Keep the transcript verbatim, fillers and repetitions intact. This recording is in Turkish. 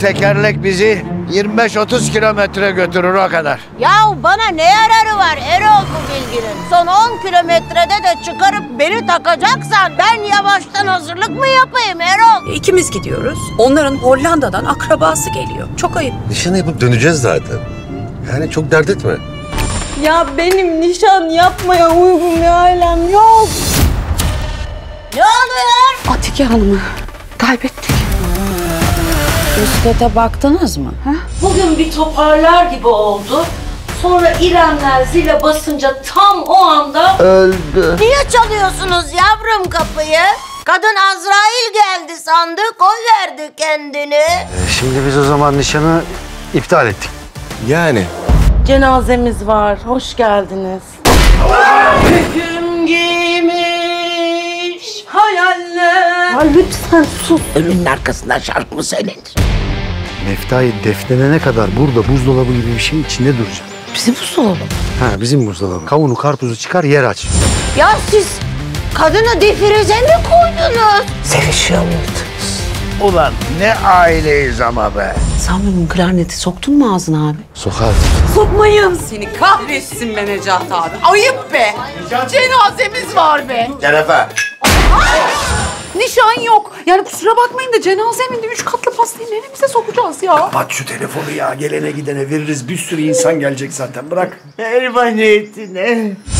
tekerlek bizi yirmi beş otuz kilometre götürür, o kadar. Yahu bana ne yararı var Erol bu bilginin? Son on kilometrede de çıkarıp beni takacaksan ben yavaştan hazırlık mı yapayım Erol? İkimiz gidiyoruz. Onların Hollanda'dan akrabası geliyor. Çok ayıp. Nişanı yapıp döneceğiz zaten. Yani çok dert etme. Ya benim nişan yapmaya uygun bir ailem yok. Ne oluyor? Atike Hanım'ı kaybettik. Üskete baktınız mı? Ha? Bugün bir toparlar gibi oldu. Sonra İremler zile basınca tam o anda... Öldü. Niye çalıyorsunuz yavrum kapıyı? Kadın Azrail geldi sandı, koy verdi kendini. E şimdi biz o zaman nişanı iptal ettik. Yani. Cenazemiz var, hoş geldiniz. Hüküm giymiş hayaller. Ya lütfen sus. Ölünün arkasından şarkı mı söylenir? Meftayı defnedene kadar burada buzdolabı gibi bir şey içinde duracak. Bizim buzdolabı. Ha, bizim buzdolabı. Kavunu karpuzu çıkar, yer aç. Ya siz kadını defirize mi koydunuz? Sevişiyor muydunuz? Ulan ne aileyiz ama be. Samyum'un klarneti soktun mu ağzına abi? Sokar. Sokmayın. Seni kahretsin be Necat abi. Ayıp be. Cenazemiz var be. Şerefe. Nişan yok. Yani kusura bakmayın da cenazemin de üç katlı pastayı neremize sokacağız ya? Kapat şu telefonu ya. Gelene gidene veririz. Bir sürü insan gelecek zaten. Bırak. Elma niyetine.